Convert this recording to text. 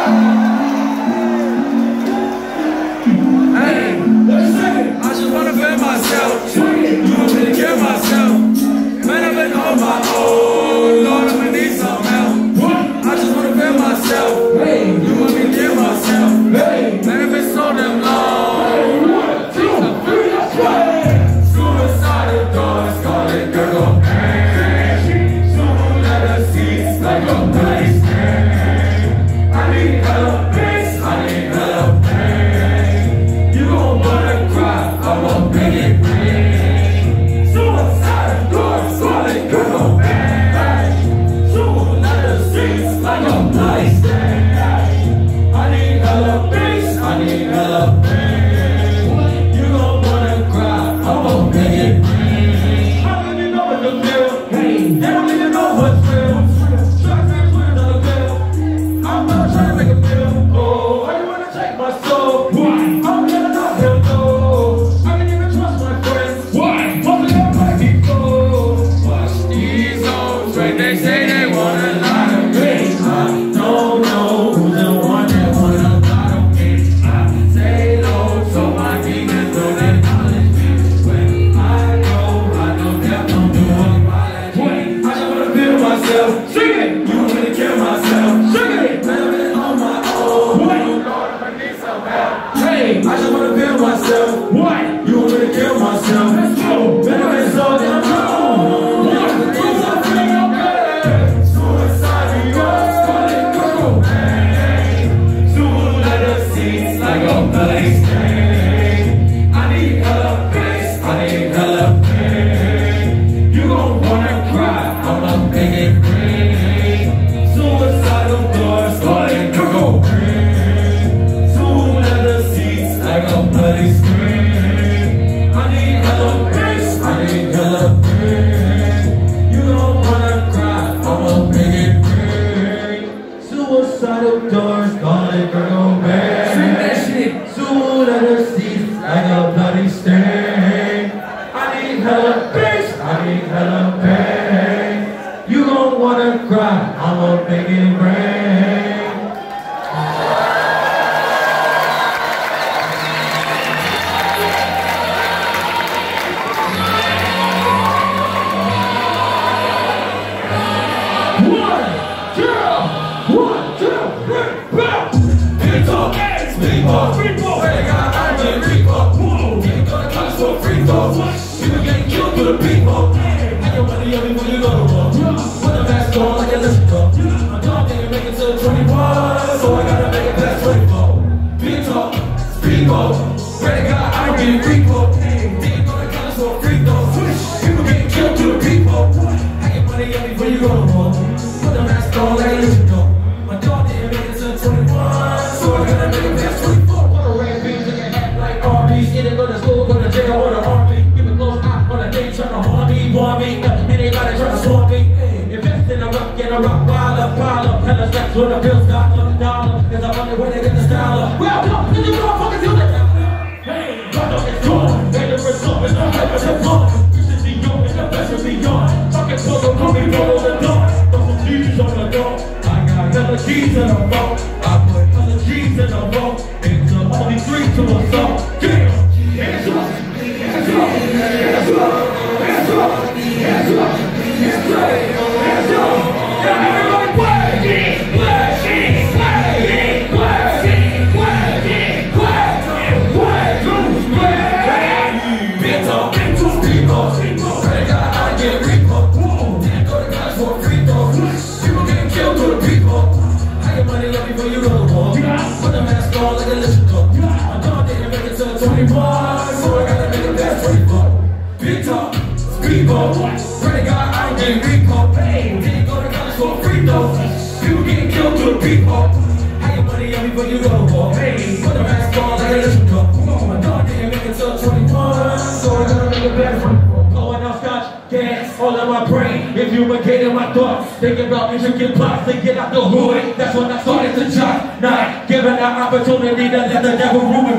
Speedboat, pray to God I don't get recall. Didn't go to college for free throw. You getting killed to the people. How your money on me before you go to war. Put the mask on like a little go. My dog didn't make it till 21, so I gotta make a better one. Blowing out scotch, gas, all in my brain. If you were getting my thoughts, thinking about me drinking pops to get out the hood. That's when I started to jump. Not giving an opportunity to let the devil ruin